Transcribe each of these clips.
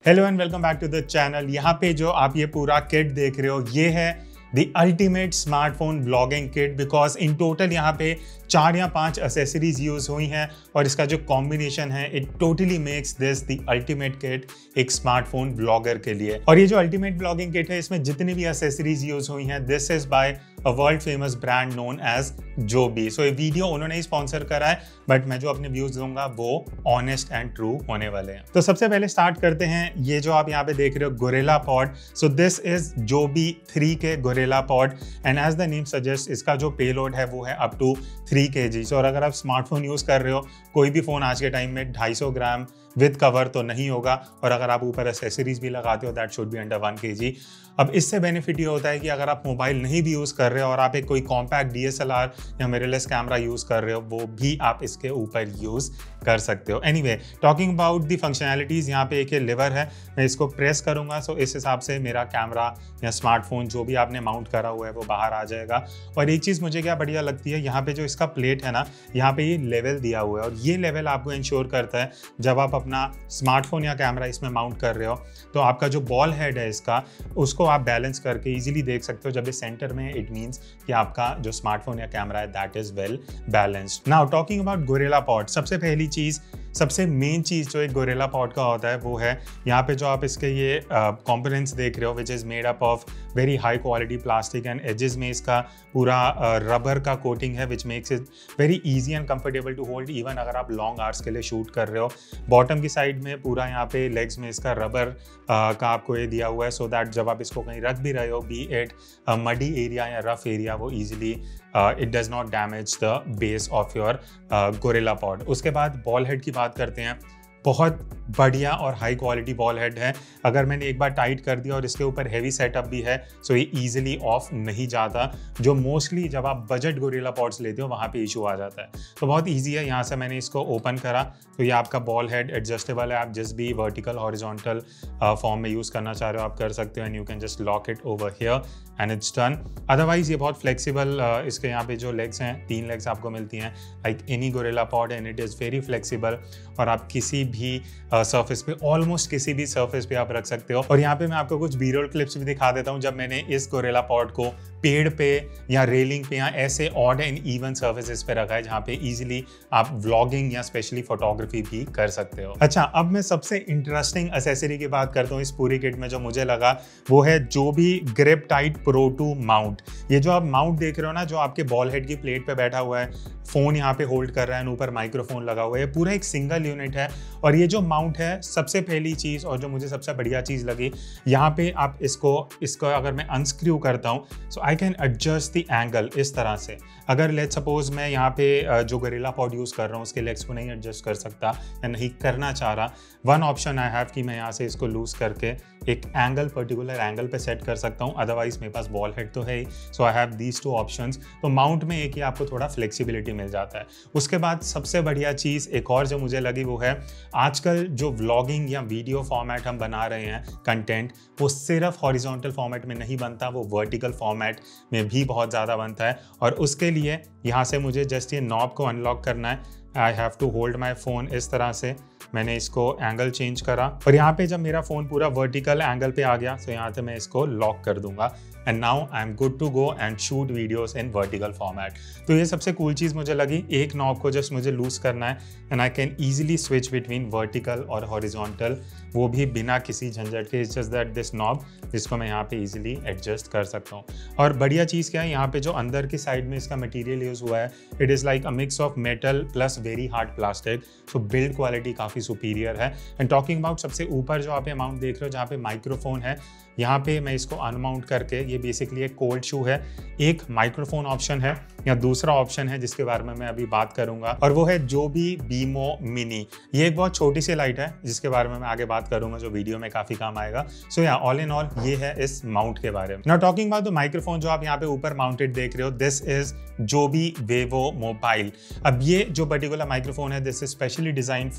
Hello and welcome back to the channel. यहाँ पे जो आप ये पूरा किट देख रहे हो ये है the ultimate smartphone vlogging kit, because in total यहाँ पे 4 या 5 एसेसरीज यूज हुई हैं और इसका जो कॉम्बिनेशन है it totally makes this the ultimate kit एक स्मार्टफोन ब्लॉगर के लिए। और ये जो अल्टीमेट ब्लॉगिंग किट है इसमें जितनी भी एसेसरीज यूज हुई हैं this is by a world famous brand known as Joby. So ये वीडियो उन्होंने ही स्पॉन्सर करा है, बट मैं जो अपने व्यूज दूंगा वो ऑनेस्ट एंड ट्रू होने वाले हैं। तो सबसे पहले स्टार्ट करते हैं। ये जो आप यहाँ पे देख रहे हो GorillaPod, so this is Joby 3 K GorillaPod and as the name suggest इसका जो पेलोड है वो है अप टू 3 kg। और अगर आप स्मार्टफोन यूज कर रहे हो, कोई भी फोन आज के टाइम में 250 ग्राम विद कवर तो नहीं होगा, और अगर आप ऊपर एसेसरीज भी लगाते हो that should be under 1 kg। अब इससे बेनिफिट ये होता है कि अगर आप मोबाइल नहीं भी यूज़ कर रहे हो और आप एक कोई कॉम्पैक्ट DSLR या मिररलेस कैमरा यूज़ कर रहे हो वो भी आप इसके ऊपर यूज़ कर सकते हो। Anyway, talking about the functionalities, यहाँ पे एक ये लिवर है, मैं इसको प्रेस करूँगा सो इस हिसाब से मेरा कैमरा या स्मार्टफोन जो भी आपने माउंट करा हुआ है वो बाहर आ जाएगा। और एक चीज़ मुझे क्या बढ़िया लगती है, यहाँ पे जो इसका प्लेट है ना, यहाँ पे ये लेवल दिया हुआ है और ये लेवल आपको इंश्योर करता है जब आप अपना स्मार्टफोन या कैमरा इसमें माउंट कर रहे हो तो आपका जो बॉल हेड है इसका उसको आप बैलेंस करके इजीली देख सकते हो। जब ये सेंटर में इट मींस कि आपका जो स्मार्टफोन या कैमरा है that is well balanced. Now talking about GorillaPod, सबसे पहली चीज़, सबसे मेन चीज़ जो एक गोरिल्ला पॉड का होता है वो है यहाँ पे जो आप इसके ये कंपोनेंट्स देख रहे हो which is made up of very high quality plastic and edges में इसका पूरा रबर का कोटिंग है which makes it very easy and comfortable to hold even अगर आप लॉन्ग आवर्स के लिए शूट कर रहे हो। बॉटम की साइड में पूरा यहाँ पे लेग्स में इसका रबर का आपको ये दिया हुआ है सो दैट जब आप इसको कहीं रख भी रहे हो बी इट मडी एरिया या रफ एरिया वो easily it does not damage the base of your GorillaPod. उसके बाद बॉल हेड की बात करते हैं। बहुत बढ़िया और हाई क्वालिटी बॉल हेड है। अगर मैंने एक बार टाइट कर दिया और इसके ऊपर हैवी सेटअप भी है सो ये इजीली ऑफ नहीं जाता, जो मोस्टली जब आप बजट गोरिल्ला पॉड्स लेते हो वहाँ पे इशू आ जाता है। तो बहुत इजी है। यहाँ से मैंने इसको ओपन करा तो ये आपका बॉल हेड एडजस्टेबल है, आप जिस भी वर्टिकल हॉरिजॉन्टल फॉर्म में यूज़ करना चाह रहे हो आप कर सकते हो and you can just lock it over here and it's done. Otherwise ये बहुत फ्लेक्सिबल, इसके यहाँ पे जो लेग्स हैं 3 लेग्स आपको मिलती हैं like any GorillaPod and it is very flexible और आप किसी भी सरफेस पे, ऑलमोस्ट किसी भी सरफेस पे आप रख सकते हो। और यहाँ पे मैं आपको कुछ बी-रोल क्लिप्स भी दिखा देता हूँ जब मैंने इस गोरिल्ला पॉड को पेड़ पे या रेलिंग पे या ऐसे ऑड एंड इवन सर्फेसेस पे रखा है जहाँ पे इजीली आप व्लॉगिंग या स्पेशली फोटोग्राफी भी कर सकते हो। अच्छा, अब मैं सबसे इंटरेस्टिंग एक्सेसरी की बात करता हूँ इस पूरी किट में जो मुझे लगा वो है Joby GripTight Pro 2 mount. ये जो आप माउंट देख रहे हो ना, जो आपके बॉल हेड की प्लेट पे बैठा हुआ है, फोन यहाँ पे होल्ड कर रहा है, ऊपर माइक्रोफोन लगा हुआ है, पूरा एक सिंगल यूनिट है। और ये जो माउंट है, सबसे पहली चीज़ और जो मुझे सबसे बढ़िया चीज़ लगी, यहाँ पे आप इसको अगर मैं अनस्क्रू करता हूँ so I can adjust the angle इस तरह से। अगर लेट सपोज मैं यहाँ पे जो गोरिल्ला पॉड यूज़ कर रहा हूँ उसके लेग्स को नहीं एडजस्ट कर सकता या नहीं करना चाह रहा, वन ऑप्शन आई हैव कि मैं यहाँ से इसको लूज करके एक एंगल, पर्टिकुलर एंगल पे सेट कर सकता हूँ। अदरवाइज मेरे पास बॉल हेड तो है ही, so I have these 2 options. तो माउंट में एक ही आपको थोड़ा फ्लेक्सिबिलिटी मिल जाता है। उसके बाद सबसे बढ़िया चीज़ एक और जो मुझे लगी वो है आजकल जो व्लॉगिंग या वीडियो फॉर्मेट हम बना रहे हैं कंटेंट, वो सिर्फ हॉरिजॉन्टल फॉर्मेट में नहीं बनता, वो वर्टिकल फॉर्मेट में भी बहुत ज़्यादा बनता है। और उसके लिए यहाँ से मुझे जस्ट ये नॉब को अनलॉक करना है। I have to hold my phone इस तरह से, मैंने इसको एंगल चेंज करा और यहाँ पे जब मेरा फोन पूरा वर्टिकल एंगल पे आ गया तो यहाँ से मैं इसको लॉक कर दूंगा and now I am good to go and shoot videos in vertical format. तो ये सबसे कूल चीज़ मुझे लगी, एक नॉब को जस्ट मुझे लूज करना है and I can easily switch between vertical और हॉरिजॉन्टल, वो भी बिना किसी झंझट के। It's just that this knob जिसको मैं यहाँ पे इजीली एडजस्ट कर सकता हूँ। और बढ़िया चीज़ क्या है, यहाँ पे जो अंदर की साइड में इसका मटेरियल यूज़ हुआ है it is like a mix of metal plus very hard plastic, so build quality काफ़ी सुपीरियर है। एंड टॉकिंग अबाउट सबसे ऊपर जो आप अमाउंट देख रहे हो जहाँ पे माइक्रोफोन है, यहाँ पे मैं इसको अनमाउंट करके, ये बेसिकली एक कोल्ड शू है, एक माइक्रोफोन ऑप्शन है या दूसरा ऑप्शन है जिसके बारे में मैं अभी बात करूंगा और वो है जोबी बीमो मिनी। ये एक बहुत छोटी सी लाइट है जिसके बारे में मैं आगे बात करूंगा जो वीडियो में काफी काम आएगा। सो या ऑल इन ऑल ये है इस माउंट के बारे में। Now talking about the microphone जो आप यहाँ पे ऊपर माउंटेड देख रहे हो, this is Joby Wavo mobile. अब ये जो पर्टिकुलर माइक्रोफोन है this is specially design for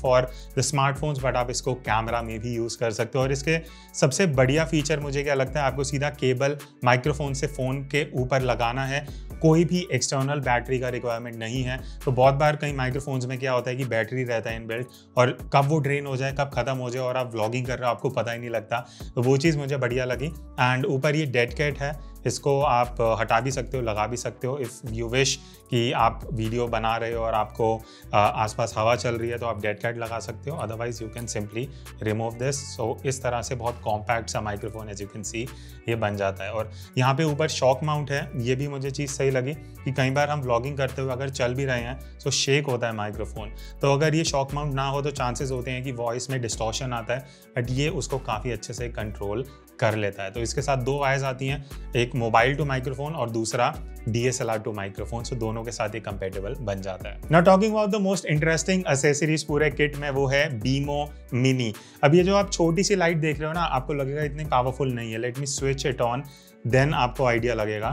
the smartphones, but आप इसको कैमरा में भी यूज़ कर सकते हो। और इसके सबसे बढ़िया फीचर मुझे क्या लगता है, आपको सीधा केबल माइक्रोफोन से फ़ोन के ऊपर लगाना है, कोई भी एक्सटर्नल बैटरी का रिक्वायरमेंट नहीं है। तो बहुत बार कई माइक्रोफोन्स में क्या होता है कि बैटरी रहता है इनबिल्ट और कब वो ड्रेन हो जाए, कब खत्म हो जाए और आप व्लॉगिंग कर रहे हो आपको पता ही नहीं लगता। तो वो चीज़ मुझे बढ़िया लगी। एंड ऊपर ये डेड कैट है, इसको आप हटा भी सकते हो, लगा भी सकते हो इफ़ यू विश कि आप वीडियो बना रहे हो और आपको आसपास हवा चल रही है तो आप डेड कैट लगा सकते हो, otherwise you can simply remove this. So इस तरह से बहुत कॉम्पैक्ट सा microphone as you can see ये बन जाता है। और यहाँ पे ऊपर शॉक माउंट है, ये भी मुझे चीज़ सही लगी कि कई बार हम व्लॉगिंग करते हुए अगर चल भी रहे हैं तो शेक होता है माइक्रोफोन, तो अगर ये शॉक माउंट ना हो तो चांसेस होते हैं कि वॉइस में डिस्टॉर्शन आता है, बट ये उसको काफ़ी अच्छे से कंट्रोल कर लेता है। तो इसके साथ 2 वायर्स आती हैं, एक मोबाइल टू माइक्रोफोन और दूसरा DSLR टू माइक्रोफोन, सो दोनों के साथ ये कंपेटेबल बन जाता है। Now talking about the most interesting accessories पूरे किट में, वो है बीमो मिनी। अब ये जो आप छोटी सी लाइट देख रहे हो ना, आपको लगेगा इतनी पावरफुल नहीं है, let me switch it on, then आपको आइडिया लगेगा।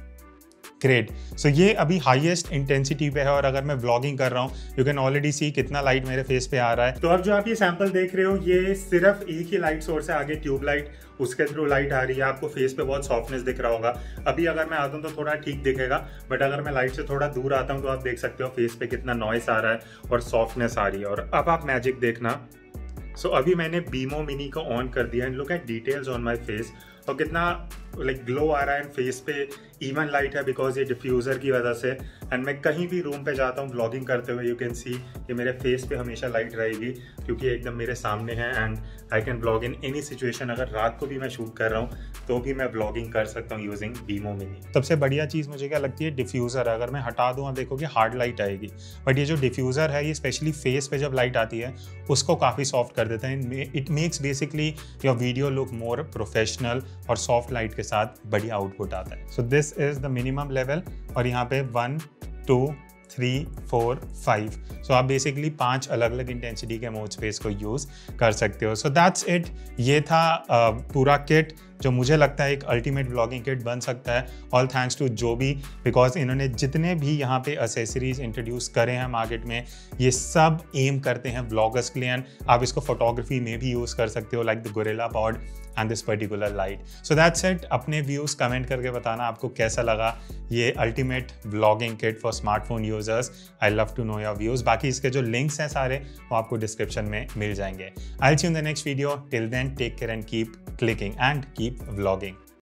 ग्रेट। सो ये अभी हाईएस्ट इंटेंसिटी पे है और अगर मैं व्लॉगिंग कर रहा हूँ यू कैन ऑलरेडी सी कितना लाइट मेरे फेस पे आ रहा है। तो अब जो आप ये सैंपल देख रहे हो ये सिर्फ एक ही लाइट सोर्स है, आगे ट्यूब लाइट, उसके थ्रू लाइट आ रही है, आपको फेस पे बहुत सॉफ्टनेस दिख रहा होगा। अभी अगर मैं आता हूँ तो थोड़ा ठीक दिखेगा, बट अगर मैं लाइट से थोड़ा दूर आता हूँ तो आप देख सकते हो फेस पे कितना नॉइस आ रहा है और सॉफ्टनेस आ रही है। और अब आप मैजिक देखना। सो अभी मैंने बीमो मिनी को ऑन कर दिया and look at details on my face, और कितना ग्लो आ रहा है फेस पे, इवन लाइट है बिकॉज ये डिफ्यूज़र की वजह से। एंड मैं कहीं भी रूम पे जाता हूँ व्लॉगिंग करते हुए यू कैन सी कि मेरे फेस पे हमेशा लाइट रहेगी क्योंकि एकदम मेरे सामने है and I can vlog in any situation. अगर रात को भी मैं शूट कर रहा हूँ तो भी मैं व्लॉगिंग कर सकता हूँ यूजिंग बीमो मिनी। सबसे बढ़िया चीज़ मुझे क्या लगती है, डिफ्यूज़र है। अगर मैं हटा दूँ आप देखोगे हार्ड लाइट आएगी, बट ये जो डिफ्यूज़र है ये स्पेशली फेस पे जब लाइट आती है उसको काफ़ी सॉफ्ट कर देता है। It makes basically your video look more professional और सॉफ्ट लाइट के साथ बढ़िया आउटपुट आता है। So this is the minimum level और यहाँ पे 1 2 3 4 5, सो आप बेसिकली 5 अलग अलग इंटेंसिटी के मोड स्पेस को यूज़ कर सकते हो। So that's it. ये था पूरा किट जो मुझे लगता है एक अल्टीमेट व्लॉगिंग किट बन सकता है। All thanks to Joby, because इन्होंने जितने भी यहाँ पे एक्सेसरीज इंट्रोड्यूस करे हैं मार्केट में ये सब एम करते हैं व्लॉगर्स के लिए। एंड आप इसको फोटोग्राफी में भी यूज़ कर सकते हो, like the GorillaPod and this particular light. So that's it. अपने व्यूज़ कमेंट करके बताना आपको कैसा लगा ये ultimate vlogging kit for smartphone users. I love to know your views. बाकी इसके जो लिंक्स हैं सारे वो आपको डिस्क्रिप्शन में मिल जाएंगे। I will see you in the next video. Till then take care and keep clicking and keep vlogging.